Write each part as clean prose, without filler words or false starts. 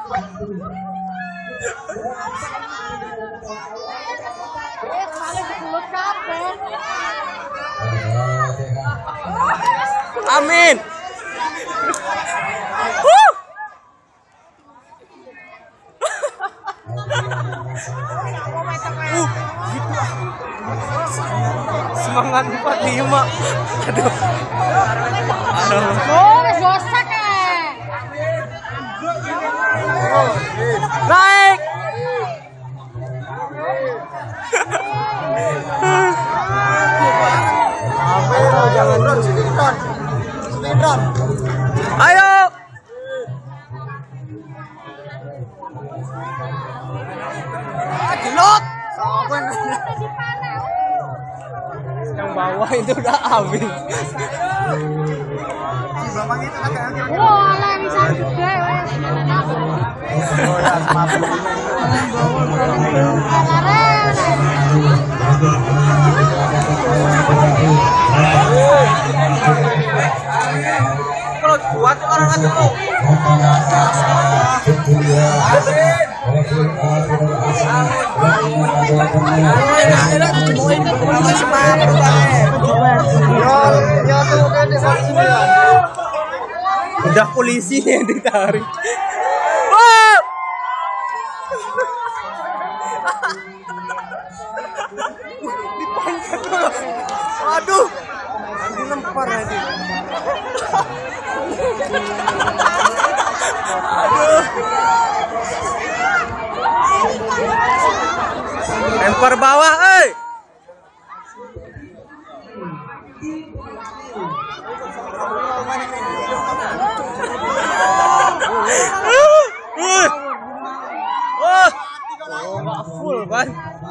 Amin. Semangat 45. Aduh. Dosak Naik. Jangan Ayo. Jelot. Yang bawah itu udah habis. wah bisa juga Kalau kuat orang aja lo. Udah polisi yang ditarik. Aduh, dilempar aja. Aduh. Lempar bawah, full kan?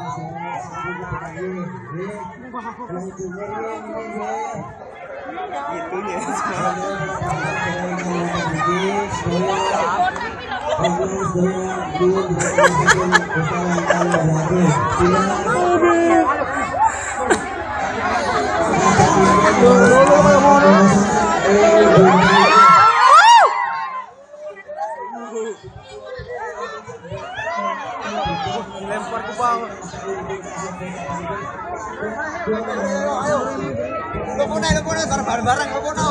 Lempar ke bawah. Ayo, bareng-bareng,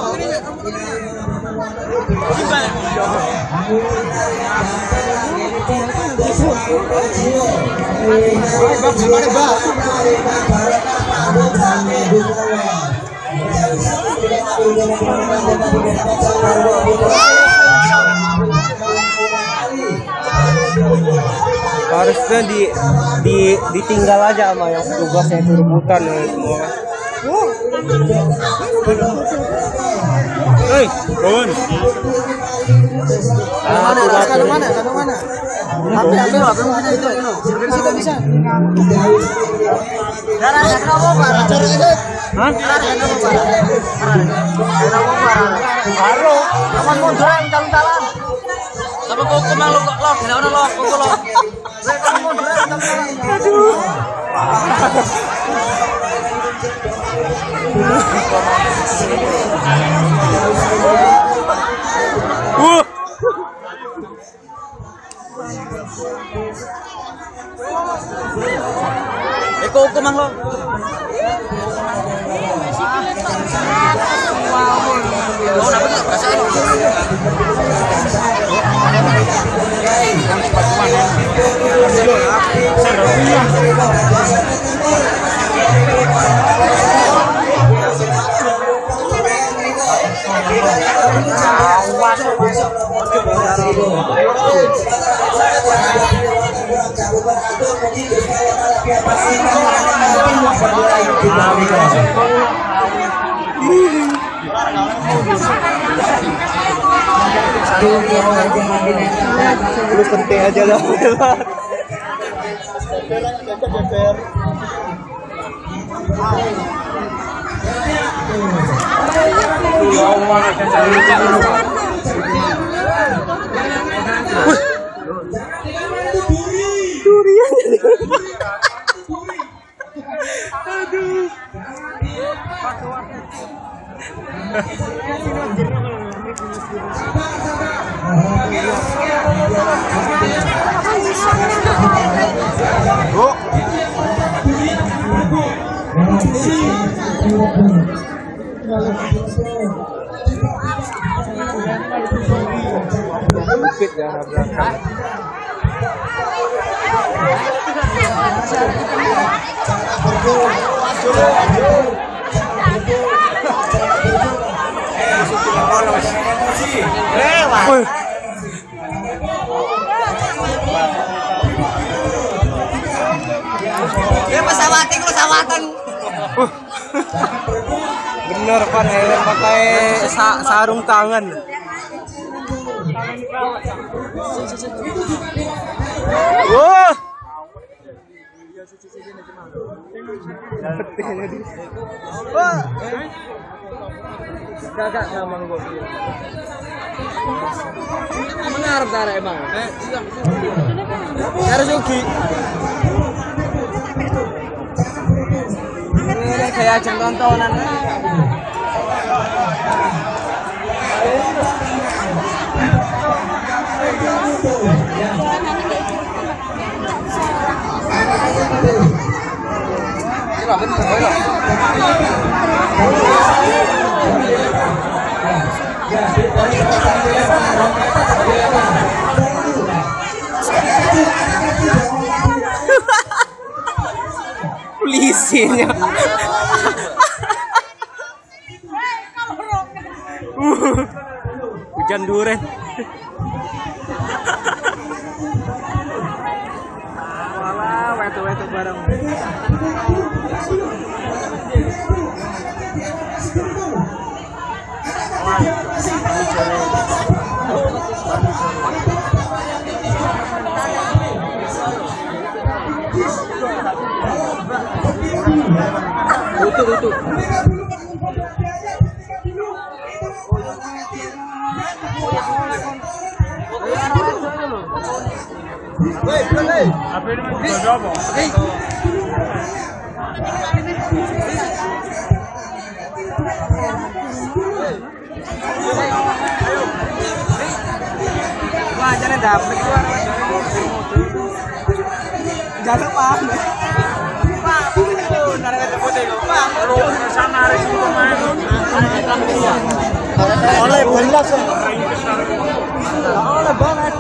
harusnya ditinggal aja sama yang tugasnya itu rebutan ya semua. Hei, kawan. Mana? Apa punya itu? Bisa bisa. Darahnya kenapa, Pak? Hah? Darahnya kenapa, Pak? Baru, kapan mau jalan-jalan? Sama kok kemang lo, kenapa lo, kok lo? Kamu mau jalan-jalan? Aduh. Eko kemang lo. Oh, dapat enggak rasain? Lu penting aja lah. Durian. Aduh. Bukit ya belakang. Lewat. Ya pesawatan pesawatan. Bener Pan, pakai sarung tangan. Wah. Wah. Kakak ngomong gua. Benar benar emang. Harus Yogi. Ini kayak ajang tontonan. Polisinya. Hujan duren. Walah, wetu-wetu bareng. Itu. Apa ini? Berapa? Wah, jangan dapat keluar. Jangan paham. Pak, itu narik putih lo. Pak, lu sana hari itu main. Oleh belas. Oleh banget.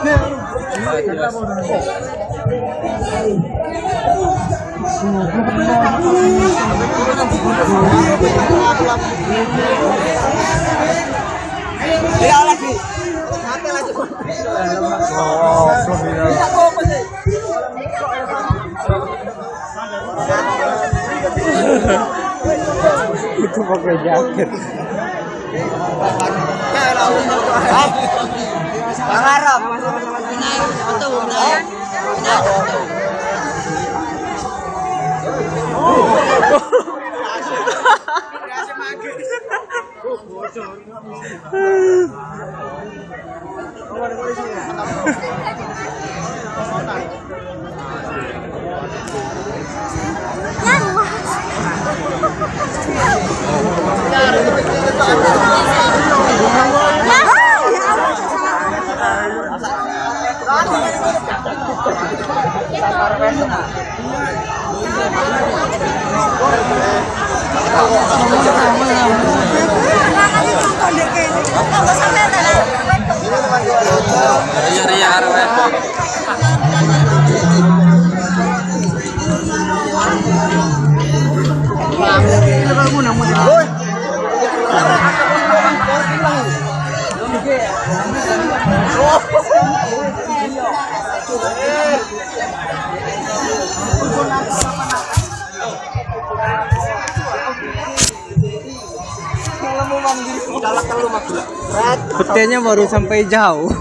Dia lagi. Sampai lagi. Oh, itu pakai jaket. Harap. Petenya baru sampai jauh.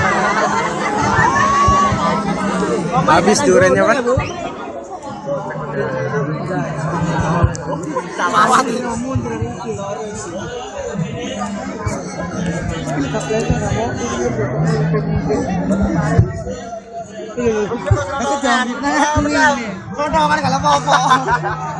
Habis durennya kan? Mawat. Aku jangan kita ini. Kau tahu kan kalau apa-apa.